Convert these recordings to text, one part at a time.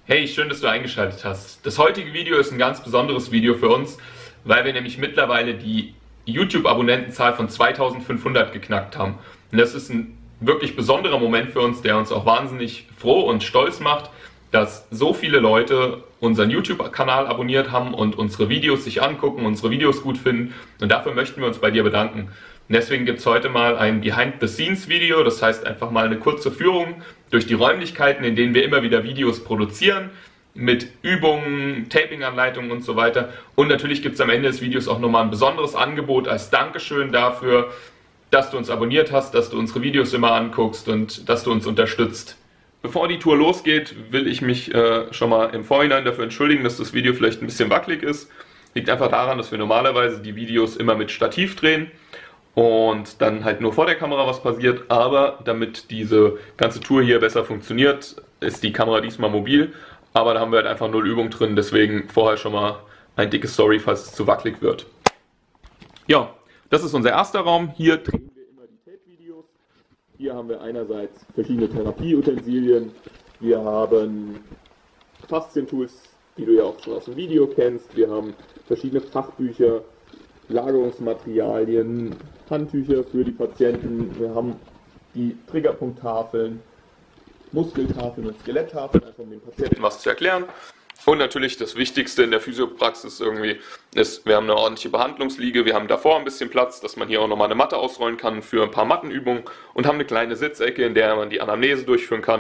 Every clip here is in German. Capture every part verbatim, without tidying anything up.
Hey, schön, dass du eingeschaltet hast. Das heutige Video ist ein ganz besonderes Video für uns, weil wir nämlich mittlerweile die YouTube-Abonnentenzahl von zweitausendfünfhundert geknackt haben. Und das ist ein wirklich besonderer Moment für uns, der uns auch wahnsinnig froh und stolz macht, dass so viele Leute unseren YouTube-Kanal abonniert haben und unsere Videos sich angucken, unsere Videos gut finden. Und dafür möchten wir uns bei dir bedanken. Und deswegen gibt es heute mal ein Behind-the-Scenes-Video, das heißt einfach mal eine kurze Führung durch die Räumlichkeiten, in denen wir immer wieder Videos produzieren, mit Übungen, Taping-Anleitungen und so weiter. Und natürlich gibt es am Ende des Videos auch nochmal ein besonderes Angebot als Dankeschön dafür, dass du uns abonniert hast, dass du unsere Videos immer anguckst und dass du uns unterstützt. Bevor die Tour losgeht, will ich mich äh, schon mal im Vorhinein dafür entschuldigen, dass das Video vielleicht ein bisschen wackelig ist. Liegt einfach daran, dass wir normalerweise die Videos immer mit Stativ drehen und dann halt nur vor der Kamera was passiert. Aber damit diese ganze Tour hier besser funktioniert, ist die Kamera diesmal mobil. Aber da haben wir halt einfach null Übung drin, deswegen vorher schon mal ein dickes Sorry, falls es zu wackelig wird. Ja, das ist unser erster Raum. Hier drehen wir immer die Tape-Videos. Hier haben wir einerseits verschiedene Therapieutensilien. Wir haben Faszientools, die du ja auch schon aus dem Video kennst. Wir haben verschiedene Fachbücher, Lagerungsmaterialien, Handtücher für die Patienten. Wir haben die Triggerpunkttafeln, Muskeltafeln und Skeletttafeln, einfach um den Patienten was zu erklären. Und natürlich das Wichtigste in der Physiopraxis irgendwie ist, wir haben eine ordentliche Behandlungsliege, wir haben davor ein bisschen Platz, dass man hier auch nochmal eine Matte ausrollen kann für ein paar Mattenübungen und haben eine kleine Sitzecke, in der man die Anamnese durchführen kann.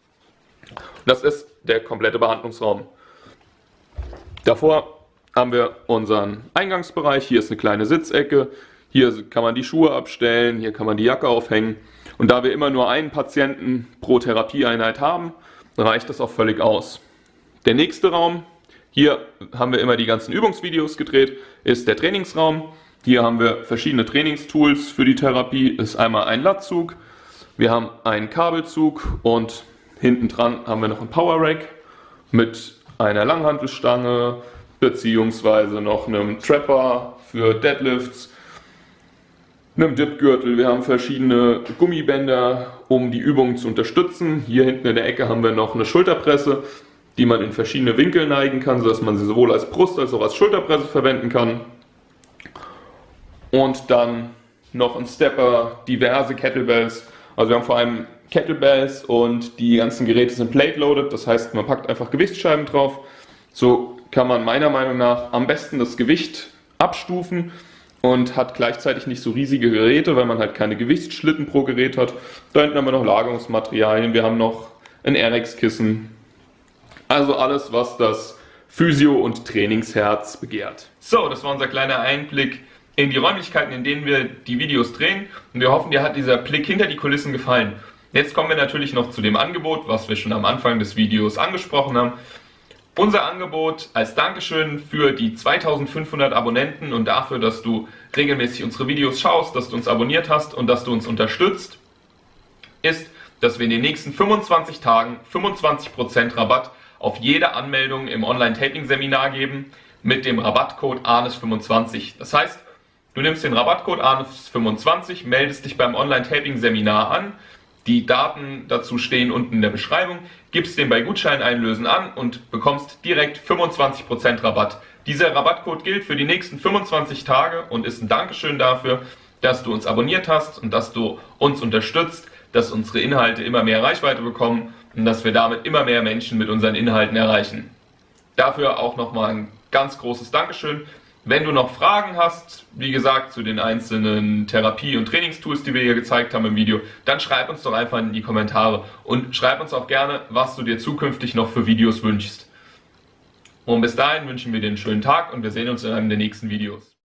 Das ist der komplette Behandlungsraum. Davor haben wir unseren Eingangsbereich, hier ist eine kleine Sitzecke, hier kann man die Schuhe abstellen, hier kann man die Jacke aufhängen. Und da wir immer nur einen Patienten pro Therapieeinheit haben, reicht das auch völlig aus. Der nächste Raum, hier haben wir immer die ganzen Übungsvideos gedreht, ist der Trainingsraum. Hier haben wir verschiedene Trainingstools für die Therapie. Ist einmal ein Lattzug, wir haben einen Kabelzug und hinten dran haben wir noch einen Power Rack mit einer Langhantelstange beziehungsweise noch einem Trapper für Deadlifts, einem Dip-Gürtel. Wir haben verschiedene Gummibänder, um die Übungen zu unterstützen. Hier hinten in der Ecke haben wir noch eine Schulterpresse, die man in verschiedene Winkel neigen kann, sodass man sie sowohl als Brust- als auch als Schulterpresse verwenden kann. Und dann noch ein Stepper, diverse Kettlebells. Also wir haben vor allem Kettlebells und die ganzen Geräte sind plate-loaded, das heißt, man packt einfach Gewichtsscheiben drauf. So kann man meiner Meinung nach am besten das Gewicht abstufen und hat gleichzeitig nicht so riesige Geräte, weil man halt keine Gewichtsschlitten pro Gerät hat. Da hinten haben wir noch Lagerungsmaterialien, wir haben noch ein R X-Kissen. Also alles, was das Physio- und Trainingsherz begehrt. So, das war unser kleiner Einblick in die Räumlichkeiten, in denen wir die Videos drehen. Und wir hoffen, dir hat dieser Blick hinter die Kulissen gefallen. Jetzt kommen wir natürlich noch zu dem Angebot, was wir schon am Anfang des Videos angesprochen haben. Unser Angebot als Dankeschön für die zweitausendfünfhundert Abonnenten und dafür, dass du regelmäßig unsere Videos schaust, dass du uns abonniert hast und dass du uns unterstützt, ist, dass wir in den nächsten fünfundzwanzig Tagen fünfundzwanzig Prozent Rabatt auf jede Anmeldung im Online-Taping-Seminar geben mit dem Rabattcode A N E S fünfundzwanzig. Das heißt, du nimmst den Rabattcode A N E S fünfundzwanzig, meldest dich beim Online-Taping-Seminar an, die Daten dazu stehen unten in der Beschreibung, gibst den bei Gutscheineinlösen an und bekommst direkt fünfundzwanzig Prozent Rabatt. Dieser Rabattcode gilt für die nächsten fünfundzwanzig Tage und ist ein Dankeschön dafür, dass du uns abonniert hast und dass du uns unterstützt, dass unsere Inhalte immer mehr Reichweite bekommen und dass wir damit immer mehr Menschen mit unseren Inhalten erreichen. Dafür auch nochmal ein ganz großes Dankeschön. Wenn du noch Fragen hast, wie gesagt, zu den einzelnen Therapie- und Trainingstools, die wir hier gezeigt haben im Video, dann schreib uns doch einfach in die Kommentare und schreib uns auch gerne, was du dir zukünftig noch für Videos wünschst. Und bis dahin wünschen wir dir einen schönen Tag und wir sehen uns in einem der nächsten Videos.